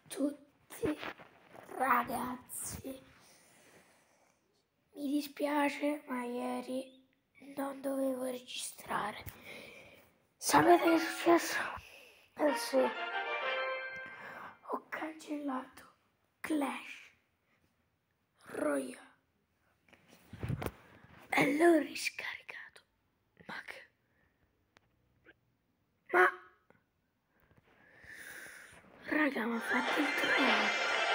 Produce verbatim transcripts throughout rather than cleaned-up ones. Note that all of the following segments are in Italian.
tutti ragazzi, mi dispiace ma ieri non dovevo registrare. Sapete che è successo? Eh sì, ho cancellato Clash Royale e l'ho riscaricato. Ma che... Ma... Raga, mi ha fatto il trono.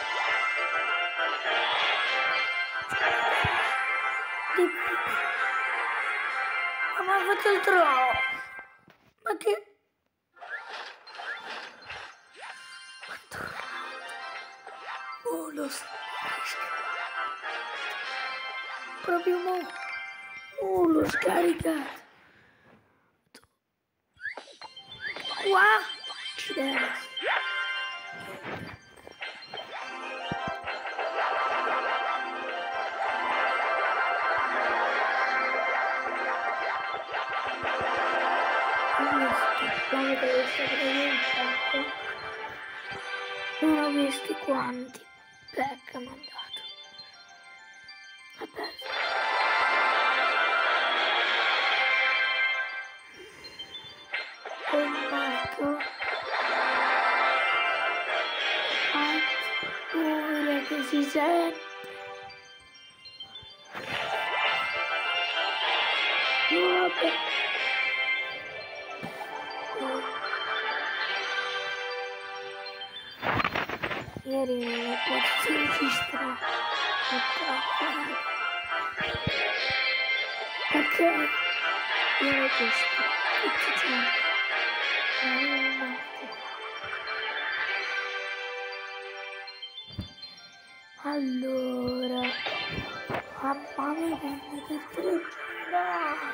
Ma mi ha fatto il trono. Ma che... Ma tornato. Oh, lo so. Proprio mo. Oh, l'ho scaricato. Qua. Ci deve essere. Quando devo stare nel pacco, non ho visto quanti pack mi ha dato. Vabbè. Oh my god. Ora che si sente. Vabbè. Ieri non ho potuto registrare, purtroppo, raga. Perché io registro tutti i giorni, ma non notte. Allora, mamma mia, quando che telegiornata!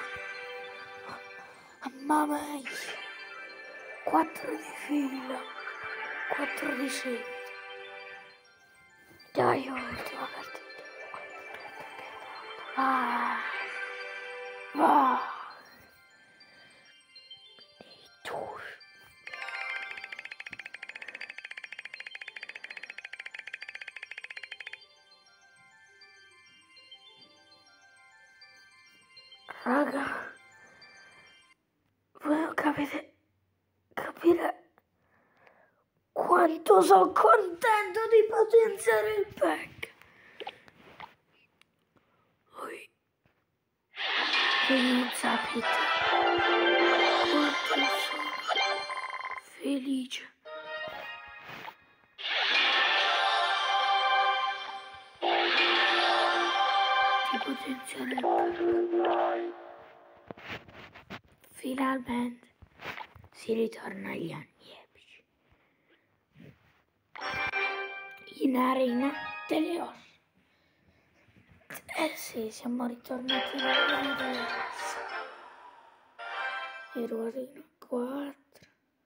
Mamma mia, quattro di fila, quattro di seguito. Dai, ultima partita. Ah, ah. Tour. Raga, voi non capite, capire quanto sono contento di potenziare il pack. Voi, voi non sapete quanto sono felice. Di potenziare il pack. Finalmente si ritorna agli anni epici. In arena delle ossa. Eh sì, siamo ritornati in arena delle ossa. Ero arena quattro.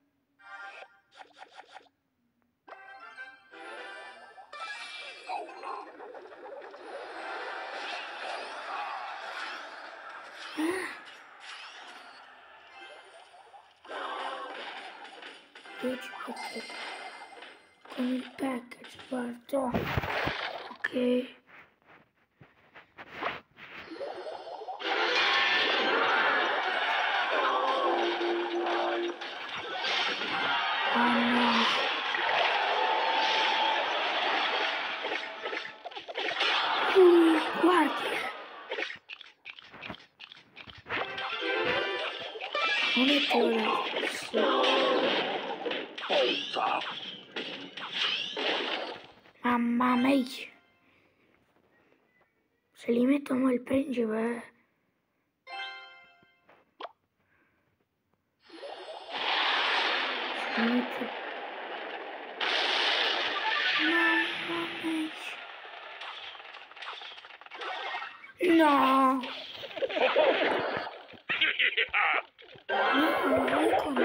Io ci metto con il package, guarda. Ok. Oh no. Uh, guardi. Non è teoria. Mamma mia. Se li mettono il principe. Se li metto. Mamma mia. No. No, non con...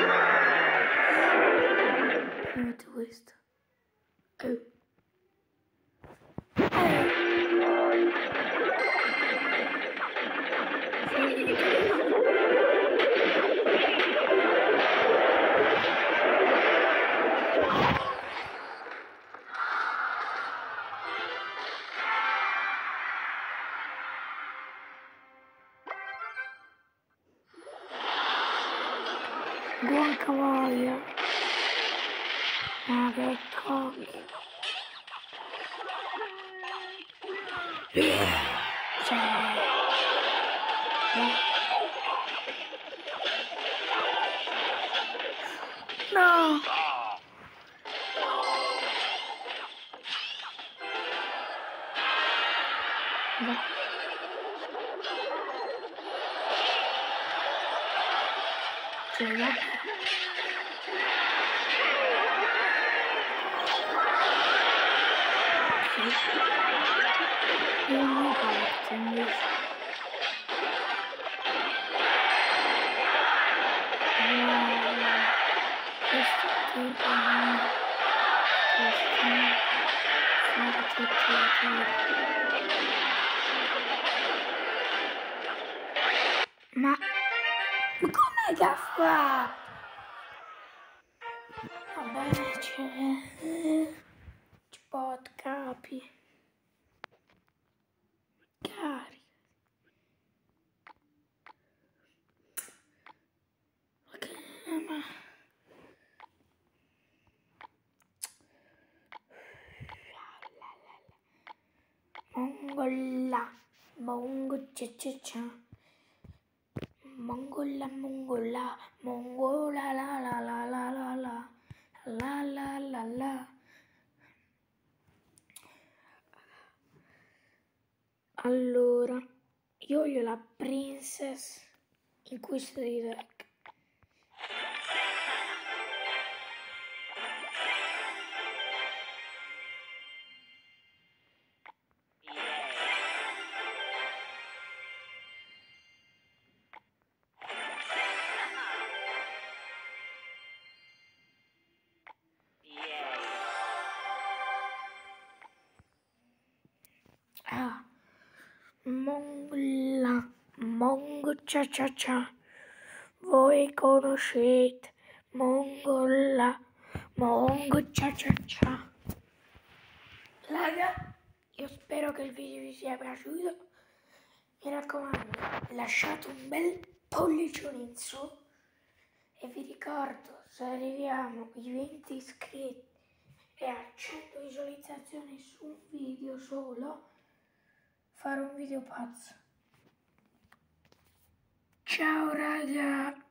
Metto questo. Oh. porca voglia. Ma che cocchio. Cioè... No! No. Cioè, vabbè. Sì. Io non parto invece. Questo tipo no. Questo no. Fare tutti i tiri. Ma... Ma com'è che ha fatto? Vabbè, c'è... Ci pot capi. Cari. Ok, ma... Mongola, mongo cia cia cia. Mongola, mongola, mongola la la la la la la la la la la. Allora, io voglio la princess in questo di deck. Ah, Mongola, mongo cia cia cia. Voi conoscete Mongola, mongo cia cia cia. Raga, io spero che il video vi sia piaciuto. Mi raccomando, lasciate un bel pollicione in su e vi ricordo, se arriviamo ai venti iscritti e a cento visualizzazioni su un video solo, farò un video pazzo. Ciao raga!